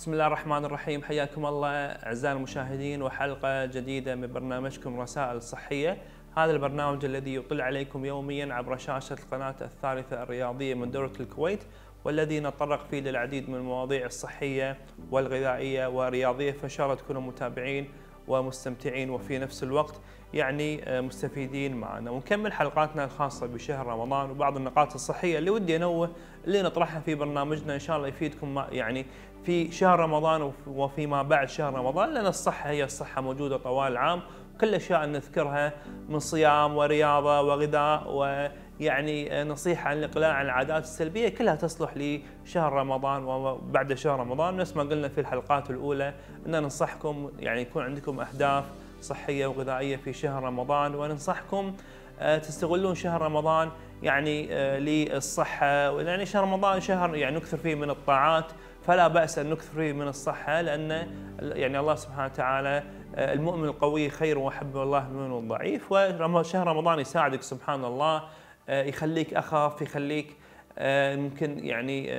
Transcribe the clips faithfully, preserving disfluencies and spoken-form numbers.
بسم الله الرحمن الرحيم. حياكم الله أعزائي المشاهدين وحلقة جديدة من برنامجكم رسائل صحية. هذا البرنامج الذي يطل عليكم يوميا عبر شاشة القناة الثالثة الرياضية من دولة الكويت، والذي نتطرق فيه للعديد من المواضيع الصحية والغذائية والرياضية، فإن شاء الله تكونوا متابعين ومستمتعين وفي نفس الوقت يعني مستفيدين معنا. ونكمل حلقاتنا الخاصة بشهر رمضان وبعض النقاط الصحية اللي ودي أنوه اللي نطرحها في برنامجنا إن شاء الله يفيدكم يعني في شهر رمضان وفيما بعد شهر رمضان، لأن الصحة هي الصحة موجودة طوال العام، كل الأشياء نذكرها من صيام ورياضة وغذاء ويعني نصيحة عن الإقلاع عن العادات السلبية كلها تصلح لشهر رمضان وبعد شهر رمضان. نفس ما قلنا في الحلقات الأولى أن ننصحكم يعني يكون عندكم أهداف صحية وغذائية في شهر رمضان، وننصحكم تستغلون شهر رمضان يعني للصحة، يعني شهر رمضان شهر يعني نكثر فيه من الطاعات، فلا بأس أن نكثر فيه من الصحة، لأن يعني الله سبحانه وتعالى المؤمن القوي خير وحب الله المؤمن الضعيف. وشهر رمضان يساعدك سبحان الله، يخليك أخف، يخليك ممكن يعني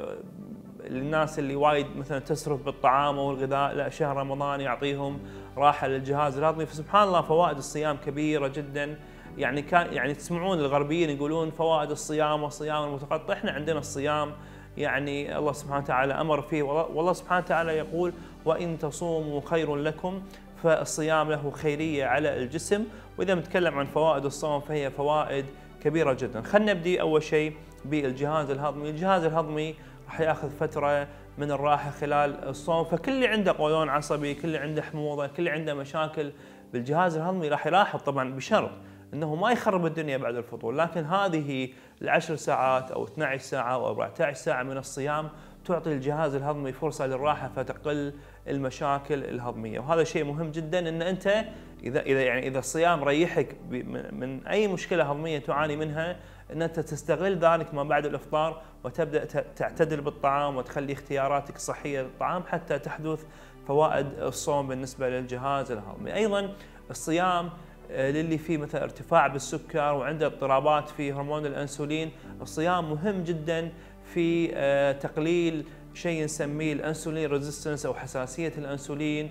الناس اللي وايد مثلا تسرف بالطعام او الغذاء، لا شهر رمضان يعطيهم راحه للجهاز الهضمي. فسبحان الله فوائد الصيام كبيره جدا. يعني كان يعني تسمعون الغربيين يقولون فوائد الصيام والصيام المتقطع، احنا عندنا الصيام يعني الله سبحانه وتعالى امر فيه، والله سبحانه وتعالى يقول وان تصوموا خير لكم، فالصيام له خيريه على الجسم. واذا نتكلم عن فوائد الصوم فهي فوائد كبيره جدا. خلينا نبدي اول شيء بالجهاز الهضمي. الجهاز الهضمي راح ياخذ فتره من الراحه خلال الصوم، فكل اللي عنده قولون عصبي، كل اللي عنده حموضه، كل اللي عنده مشاكل بالجهاز الهضمي راح يلاحظ طبعا بشرط انه ما يخرب الدنيا بعد الفطور، لكن هذه العشر ساعات او اثنتي عشرة ساعه او أربعة عشر ساعه من الصيام تعطي الجهاز الهضمي فرصه للراحه، فتقل المشاكل الهضميه. وهذا شيء مهم جدا، ان انت اذا اذا يعني اذا الصيام ريحك من اي مشكله هضميه تعاني منها، ان انت تستغل ذلك ما بعد الافطار وتبدا تعتدل بالطعام وتخلي اختياراتك صحيه للطعام حتى تحدث فوائد الصوم بالنسبه للجهاز الهضمي. ايضا الصيام للي فيه مثلا ارتفاع بالسكر وعنده اضطرابات في هرمون الانسولين، الصيام مهم جدا في تقليل شيء نسميه الانسولين ريزيستنس او حساسيه الانسولين،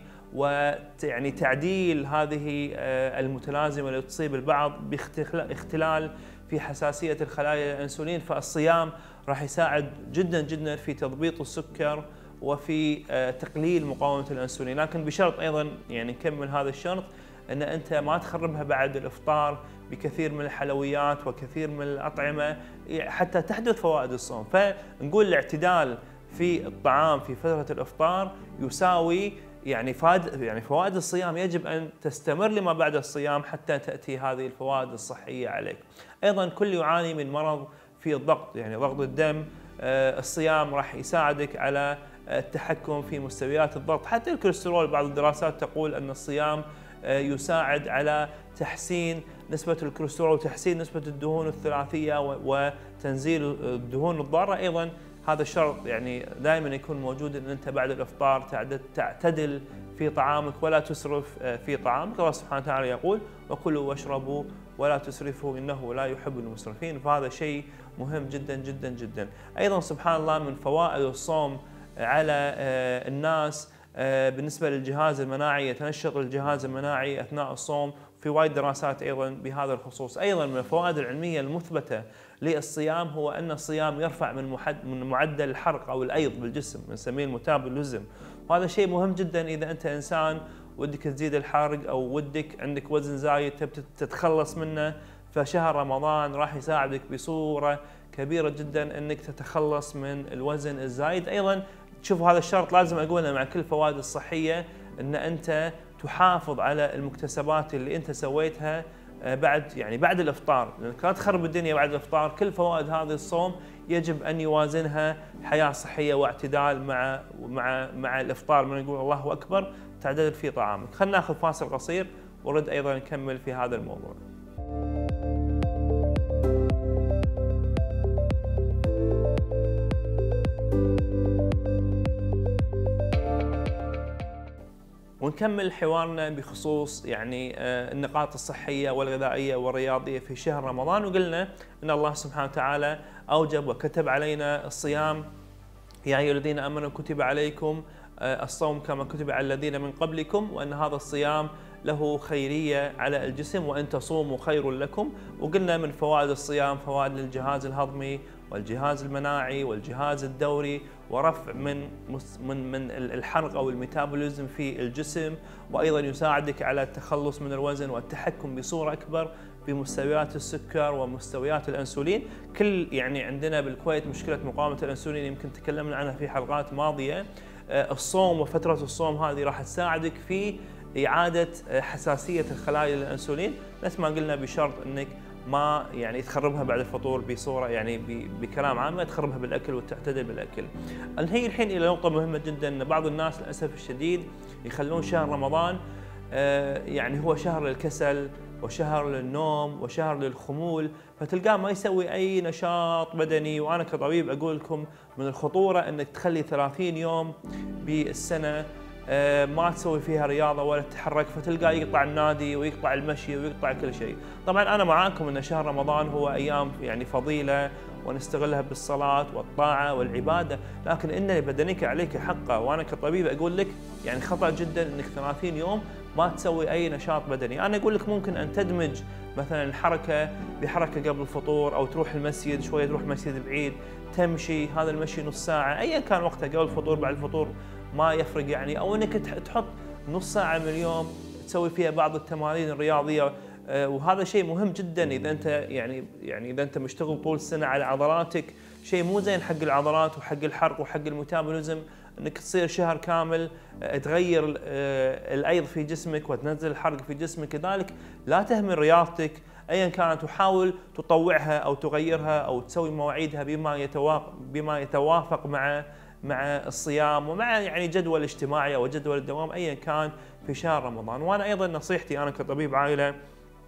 ويعني تعديل هذه المتلازمه اللي تصيب البعض باختلال في حساسيه الخلايا للانسولين. فالصيام راح يساعد جدا جدا في تضبيط السكر وفي تقليل مقاومه الانسولين، لكن بشرط ايضا يعني نكمل هذا الشرط ان انت ما تخربها بعد الافطار بكثير من الحلويات وكثير من الاطعمه حتى تحدث فوائد الصوم. فنقول الاعتدال في الطعام في فتره الافطار يساوي يعني فائد يعني فوائد الصيام، يجب ان تستمر لما بعد الصيام حتى تاتي هذه الفوائد الصحيه عليك. ايضا كل يعاني من مرض في الضغط يعني ضغط الدم، الصيام راح يساعدك على التحكم في مستويات الضغط، حتى الكوليسترول بعض الدراسات تقول ان الصيام يساعد على تحسين نسبة الكوليسترول وتحسين نسبة الدهون الثلاثية وتنزيل الدهون الضارة. أيضا هذا الشرط يعني دائما يكون موجود، أن أنت بعد الإفطار تعتدل في طعامك ولا تسرف في طعامك. الله سبحانه وتعالى يقول وكلوا واشربوا ولا تسرفوا إنه لا يحب المسرفين، فهذا شيء مهم جدا جدا جدا. أيضا سبحان الله من فوائد الصوم على الناس بالنسبة للجهاز المناعي، يتنشط الجهاز المناعي أثناء الصوم، في وايد دراسات أيضا بهذا الخصوص. أيضا من الفوائد العلمية المثبتة للصيام هو أن الصيام يرفع من من معدل الحرق أو الأيض بالجسم، نسميه الميتابوليزم، وهذا شيء مهم جدا إذا أنت إنسان ودك تزيد الحرق أو ودك عندك وزن زايد تبي تتخلص منه، فشهر رمضان راح يساعدك بصورة كبيرة جدا أنك تتخلص من الوزن الزايد. أيضا شوفوا هذا الشرط لازم أقوله مع كل الفوائد الصحية، أن أنت تحافظ على المكتسبات اللي أنت سويتها بعد يعني بعد الإفطار، لأنك لا تخرب الدنيا بعد الإفطار. كل فوائد هذا الصوم يجب أن يوازنها حياة صحية واعتدال مع مع مع الإفطار، من نقول الله أكبر تعتدل في طعامك. خلينا ناخذ فاصل قصير ورد أيضا نكمل في هذا الموضوع. ونكمل حوارنا بخصوص يعني النقاط الصحية والغذائية والرياضية في شهر رمضان. وقلنا أن الله سبحانه وتعالى أوجب وكتب علينا الصيام، يا أيها الذين آمنوا كتب عليكم الصوم كما كتب على الذين من قبلكم، وأن هذا الصيام له خيرية على الجسم، وأن تصوموا خير لكم. وقلنا من فوائد الصيام فوائد للجهاز الهضمي والجهاز المناعي والجهاز الدوري، ورفع من من من الحرق أو الميتابوليزم في الجسم، وأيضا يساعدك على التخلص من الوزن والتحكم بصورة أكبر بمستويات السكر ومستويات الأنسولين. كل يعني عندنا بالكويت مشكلة مقاومة الأنسولين، يمكن تكلمنا عنها في حلقات ماضية. الصوم وفترة الصوم هذه راح تساعدك في إعادة حساسية الخلايا للأنسولين، نفس ما قلنا، بشرط أنك ما يعني تخربها بعد الفطور بصورة يعني بكلام عام، ما تخربها بالأكل وتعتدل بالأكل. نهي الحين إلى نقطة مهمة جدا، أن بعض الناس للأسف الشديد يخلون شهر رمضان يعني هو شهر للكسل وشهر للنوم وشهر للخمول، فتلقاه ما يسوي أي نشاط بدني. وأنا كطبيب أقول لكم من الخطورة أنك تخلي ثلاثين يوم بالسنة ما تسوي فيها رياضة ولا تتحرك، فتلقاه يقطع النادي ويقطع المشي ويقطع كل شيء. طبعا أنا معاكم أن شهر رمضان هو أيام يعني فضيلة ونستغلها بالصلاة والطاعة والعبادة، لكن إن لبدنك عليك حقه. وأنا كطبيب أقول لك يعني خطأ جدا أنك ثلاثين يوم ما تسوي أي نشاط بدني. أنا أقول لك ممكن أن تدمج مثلا الحركة بحركة قبل الفطور، أو تروح المسجد شوية، تروح مسجد بعيد تمشي، هذا المشي نص ساعة أيا كان وقتها، قبل الفطور بعد الفطور ما يفرق يعني. أو أنك تحط نص ساعة من اليوم تسوي فيها بعض التمارين الرياضية، وهذا شيء مهم جدا إذا أنت يعني يعني إذا أنت مشتغل طول السنة على عضلاتك. شيء مو زين حق العضلات وحق الحرق وحق الميتابوليزم انك تصير شهر كامل تغير الايض في جسمك وتنزل الحرق في جسمك، لذلك لا تهمل رياضتك ايا كانت، وحاول تطوعها او تغيرها او تسوي مواعيدها بما يتوافق بما يتوافق مع مع الصيام ومع يعني جدول اجتماعي او جدول الدوام ايا كان في شهر رمضان. وانا ايضا نصيحتي انا كطبيب عائله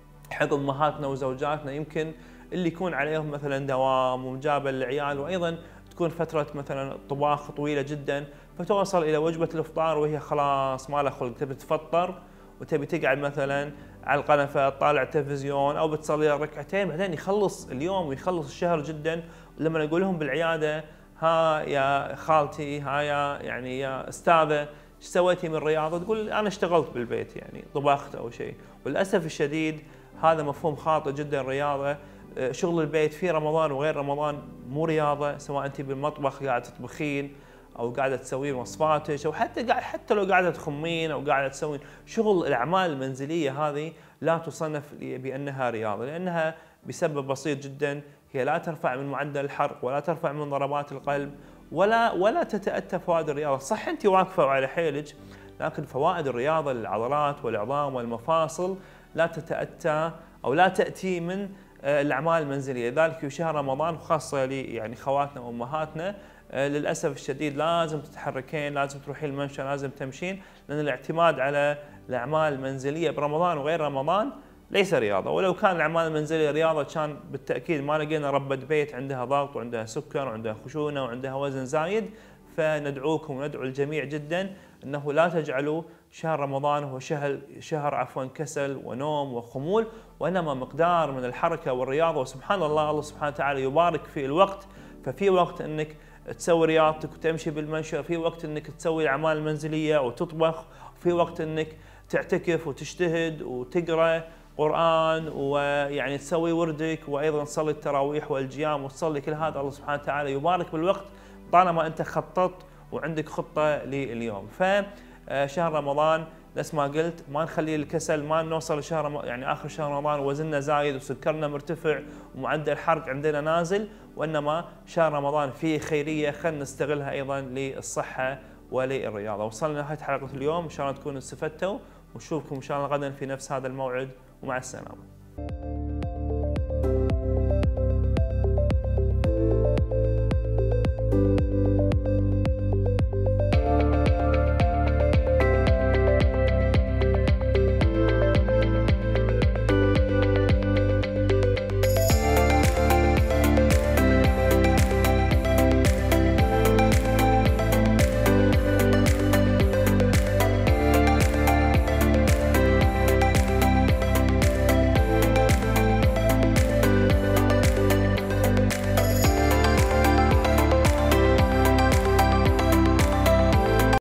حق امهاتنا وزوجاتنا، يمكن اللي يكون عليهم مثلا دوام ومجابل للعيال، وايضا تكون فترة مثلا طباخ طويلة جدا، فتوصل إلى وجبة الإفطار وهي خلاص ما لها خلق، تبي تفطر وتبي تقعد مثلا على القنفة تطالع تلفزيون أو بتصلي ركعتين، بعدين يخلص اليوم ويخلص الشهر جدا. لما أقول لهم بالعيادة ها يا خالتي، ها يا يعني يا أستاذة ايش سويتي من رياضة؟ تقول أنا اشتغلت بالبيت يعني طبخت أو شيء. وللأسف الشديد هذا مفهوم خاطئ جدا. الرياضة شغل البيت في رمضان وغير رمضان مو رياضة، سواء أنت بالمطبخ قاعدة تطبخين أو قاعدة تسوين وصفاتك، أو حتى قاعد حتى لو قاعدة تخمين أو قاعدة تسوين شغل الأعمال المنزلية، هذه لا تصنف بأنها رياضة، لأنها بسبب بسيط جدا هي لا ترفع من معدل الحرق ولا ترفع من ضربات القلب ولا ولا تتأتى فوائد الرياضة. صح أنت واقفة وعلى حيلك، لكن فوائد الرياضة للعضلات والعظام والمفاصل لا تتأتى أو لا تأتي من الأعمال المنزلية. لذلك في شهر رمضان وخاصة لي يعني خواتنا وأمهاتنا للأسف الشديد لازم تتحركين، لازم تروحين الممشى، لازم تمشين، لأن الاعتماد على الأعمال المنزلية برمضان وغير رمضان ليس رياضة. ولو كان الأعمال المنزلية رياضة كان بالتأكيد ما لقينا ربة بيت عندها ضغط وعندها سكر وعندها خشونة وعندها وزن زايد. فندعوكم وندعو الجميع جدا أنه لا تجعلوا شهر رمضان هو شهر شهر عفوا كسل ونوم وخمول، وإنما مقدار من الحركة والرياضة. وسبحان الله، الله سبحانه وتعالى يبارك في الوقت، ففي وقت أنك تسوي رياضتك وتمشي بالمشي، في وقت أنك تسوي الأعمال المنزلية وتطبخ، في وقت أنك تعتكف وتجتهد وتقرأ قرآن ويعني تسوي وردك، وأيضا تصلي التراويح والجيام وتصلي كل هذا. الله سبحانه وتعالى يبارك بالوقت طالما أنت خططت وعندك خطة لليوم. فشهر رمضان نفس ما قلت ما نخلي الكسل، ما نوصل لشهر يعني آخر شهر رمضان وزننا زايد وسكرنا مرتفع ومعدل الحرق عندنا نازل، وإنما شهر رمضان فيه خيرية خلينا نستغلها أيضا للصحة وللرياضة. وصلنا لنهاية حلقة اليوم، إن شاء الله تكونوا استفدتوا، ونشوفكم إن شاء الله غدا في نفس هذا الموعد، ومع السلامة.